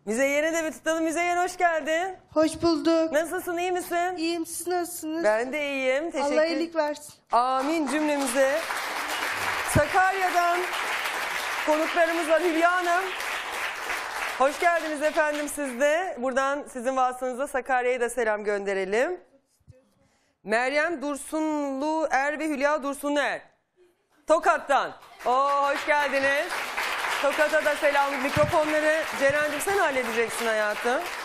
Müzeyyen'e de bir tutalım. Müzeyyen hoş geldin. Hoş bulduk. Nasılsın, iyi misin? İyiyim, siz nasılsınız? Ben de iyiyim. Teşekkür. Allah iyilik versin. Amin cümlemize. Sakarya'dan konuklarımız var. Hülya Hanım. Hoş geldiniz efendim siz de. Buradan sizin vasıtanızda Sakarya'ya da selam gönderelim. Meryem Dursunlu Er ve Hülya Dursunlu Er. Tokat'tan. Oo, hoş geldiniz. Tokat'a da selam. Mikrofonları Ceren'cim sen halledeceksin hayatım.